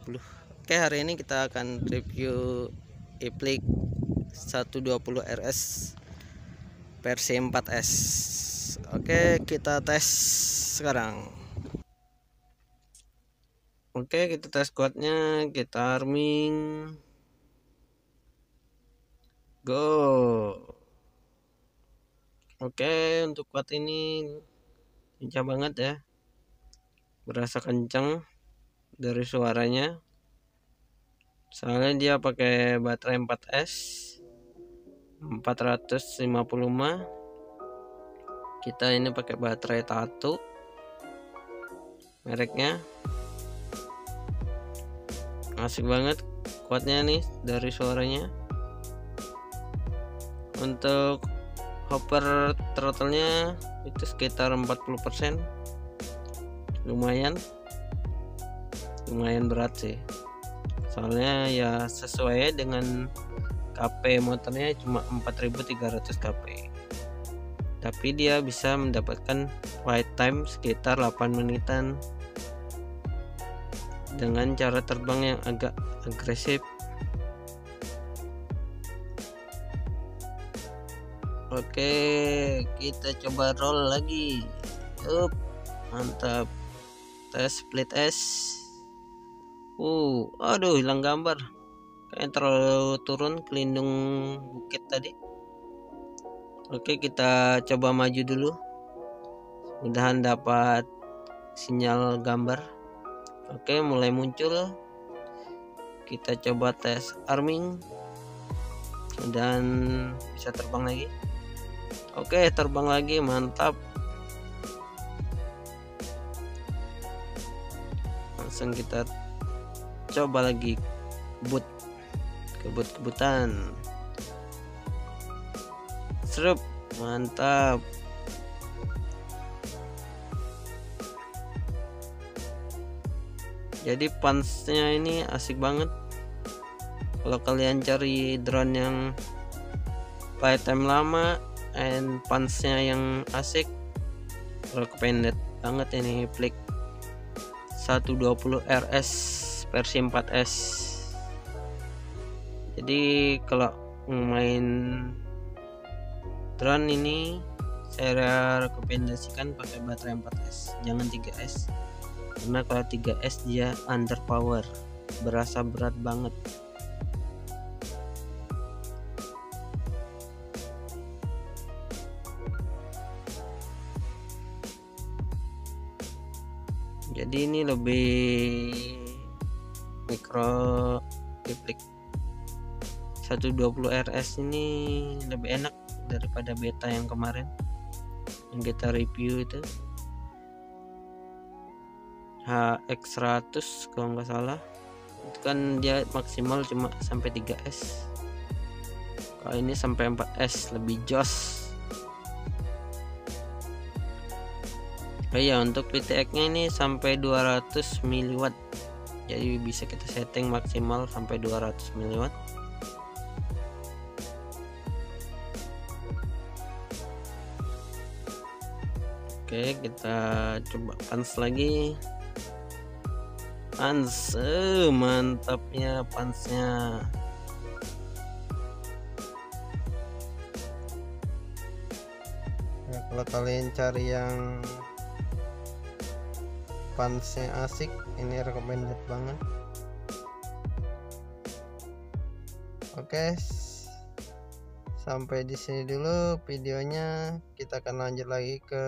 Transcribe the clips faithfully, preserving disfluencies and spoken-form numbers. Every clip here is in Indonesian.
puluh. Oke, hari ini kita akan review iPlik seratus dua puluh R S versi empat S. Oke, kita tes sekarang. Oke, kita tes kuatnya, kita arming. Go. Oke, untuk kuat ini kencang banget ya. Berasa kencang dari suaranya. Soalnya dia pakai baterai empat S empat ratus lima puluh mAh. Kita ini pakai baterai Tatu mereknya. Asik banget kuatnya nih dari suaranya. Untuk hopper throttle-nya itu sekitar empat puluh persen. Lumayan lumayan berat sih, soalnya ya sesuai dengan K P motornya cuma empat ribu tiga ratus K P, tapi dia bisa mendapatkan flight time sekitar delapan menitan dengan cara terbang yang agak agresif. Oke, kita coba roll lagi. Up, mantap. Tes split S. Uh, aduh, hilang gambar. Kayak terlalu turun ke lindung bukit tadi. Oke, kita coba maju dulu. Mudahan dapat sinyal gambar. Oke, mulai muncul. Kita coba tes arming dan bisa terbang lagi. Oke, terbang lagi, mantap. Langsung kita coba lagi kebut kebut-kebutan. Serup, mantap. Jadi pansnya ini asik banget. Kalau kalian cari drone yang flight time lama and pansnya yang asik, recommended banget ini iPlik seratus dua puluh R S versi empat S. Jadi kalau main drone ini saya rekomendasikan pakai baterai empat S, jangan tiga S, karena kalau tiga S dia underpower, berasa berat banget. Jadi ini lebih mikro. iPlik seratus dua puluh R S ini lebih enak daripada beta yang kemarin yang kita review itu H X seratus kalau nggak salah. Itu kan dia maksimal cuma sampai tiga S, kalau ini sampai empat S, lebih jos. Oh iya, untuk V T X nya ini sampai dua ratus miliwatt, jadi bisa kita setting maksimal sampai dua ratus miliwatt. Oke, kita coba pans lagi. Pans, eh, mantapnya pansnya. Nah, kalau kalian cari yang pansnya asik, ini recommended banget. Oke, sampai di sini dulu videonya. Kita akan lanjut lagi ke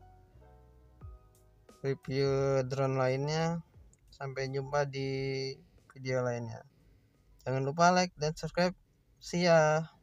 review drone lainnya. Sampai jumpa di video lainnya. Jangan lupa like dan subscribe. See ya.